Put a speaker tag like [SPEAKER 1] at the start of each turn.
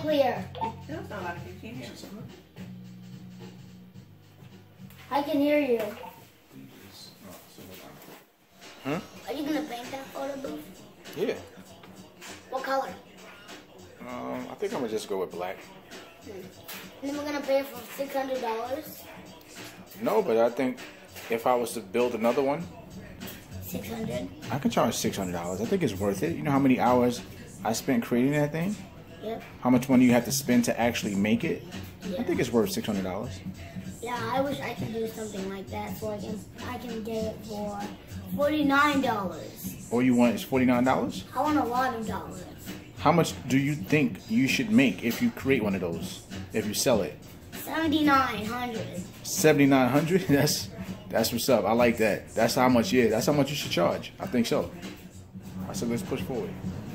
[SPEAKER 1] clear.
[SPEAKER 2] That's not like you can't hear.
[SPEAKER 1] I can hear you.
[SPEAKER 3] Huh?
[SPEAKER 1] Are you gonna paint that photo booth?
[SPEAKER 3] Yeah.
[SPEAKER 1] What color?
[SPEAKER 3] I think I'm gonna just go with black.
[SPEAKER 1] And then we're gonna pay it for $600.
[SPEAKER 3] No, but I think if I was to build another one,
[SPEAKER 1] 600.
[SPEAKER 3] I can charge $600. I think it's worth it. You know how many hours I spent creating that thing?
[SPEAKER 1] Yep.
[SPEAKER 3] How much money you have to spend to actually make it?
[SPEAKER 1] Yeah.
[SPEAKER 3] I think it's worth $600.
[SPEAKER 1] Yeah, I wish I could do something like that so I can get it for $49.
[SPEAKER 3] All you want is $49?
[SPEAKER 1] I want a lot of dollars.
[SPEAKER 3] How much do you think you should make if you create one of those? If you sell it?
[SPEAKER 1] $7,900.
[SPEAKER 3] $7,900? That's what's up. I like that. That's how much. Yeah, that's how much you should charge. I think so. I said let's push forward.